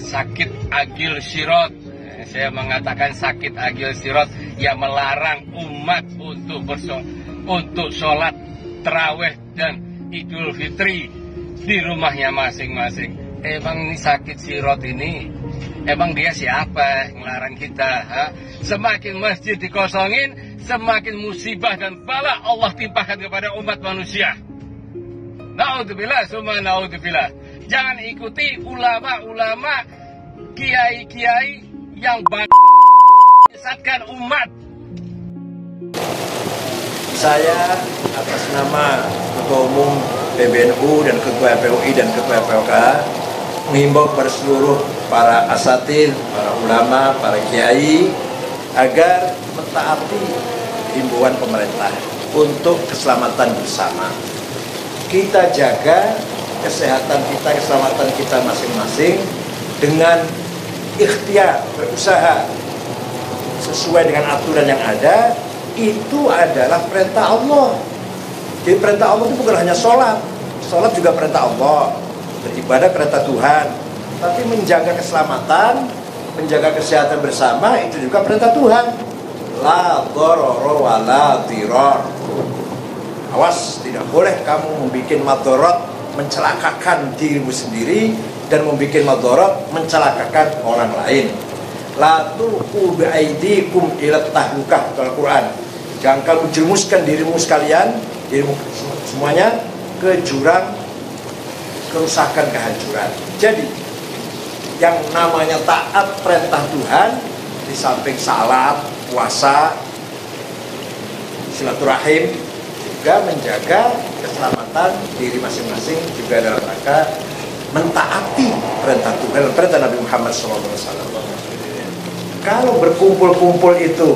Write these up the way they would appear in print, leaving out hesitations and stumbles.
sakit agil sirot. Saya mengatakan sakit agil sirot yang melarang umat untuk sholat tarawih dan Idul Fitri di rumahnya masing-masing. Emang ini sakit sirot ini, emang dia siapa yang melarang kita? Ha? Semakin masjid dikosongin, semakin musibah dan bala Allah timpakan kepada umat manusia. Naudzubillah, summa naudzubillah. Jangan ikuti ulama-ulama, kiai-kiai yang menyesatkan umat. Saya atas nama Ketua Umum PBNU dan Ketua FPUI dan Ketua FPOK menghimbau kepada seluruh para asatidz, para ulama, para kiai agar mentaati himbauan pemerintah untuk keselamatan bersama. Kita jaga kesehatan kita, keselamatan kita masing-masing dengan ikhtiar, berusaha sesuai dengan aturan yang ada. Itu adalah perintah Allah. Jadi perintah Allah itu bukan hanya sholat. Sholat juga perintah Allah, beribadah perintah Tuhan. Tapi menjaga keselamatan, menjaga kesehatan bersama itu juga perintah Tuhan. La dharara wa la dhirar. Awas, tidak boleh kamu membuat madharat, mencelakakan dirimu sendiri, dan membuat madharat, mencelakakan orang lain. La tulqu bi'aidikum ila tahlukah, Al-Quran. Jangan kamu jerumuskan dirimu sekalian, dirimu semuanya ke jurang kerusakan, kehancuran. Jadi yang namanya taat perintah Tuhan di samping salat, puasa, silaturahim, juga menjaga keselamatan diri masing-masing juga dalam rangka mentaati perintah Tuhan dan perintah Nabi Muhammad SAW. Kalau berkumpul-kumpul itu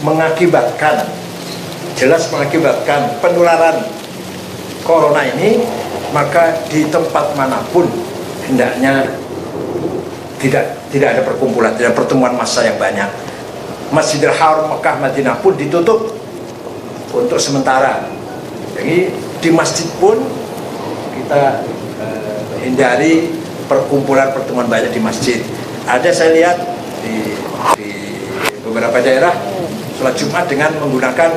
jelas mengakibatkan penularan corona ini, maka di tempat manapun hendaknya tidak ada perkumpulan, tidak pertemuan massa yang banyak. Masjidil Haram Mekah Madinah pun ditutup untuk sementara. Jadi di masjid pun kita hindari perkumpulan, pertemuan banyak di masjid. Ada saya lihat di beberapa daerah sholat Jumat dengan menggunakan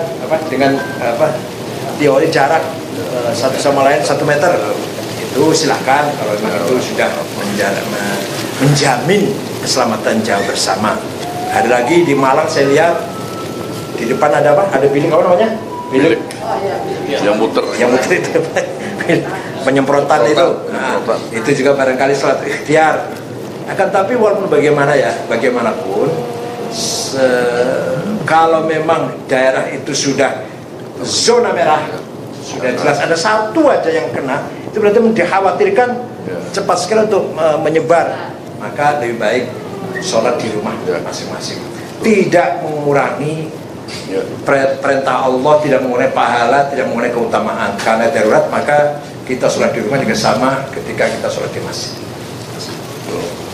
teori jarak satu sama lain 1 meter. Itu silahkan kalau memang itu sudah menjamin keselamatan jauh bersama. Ada lagi di Malang saya lihat di depan ada apa? Ada bilik apa namanya? Bilik yang muter itu penyemprotan itu. Nah, itu juga barangkali sholat ikhtiar. Akan tapi walaupun bagaimanapun kalau memang daerah itu sudah zona merah, sudah jelas ada satu aja yang kena, itu berarti dikhawatirkan cepat sekali untuk menyebar. Maka lebih baik sholat di rumah masing-masing. Tidak mengurangi perintah Allah, tidak mengurangi pahala, tidak mengurangi keutamaan. Karena darurat, maka kita sholat di rumah juga sama ketika kita sholat di masjid.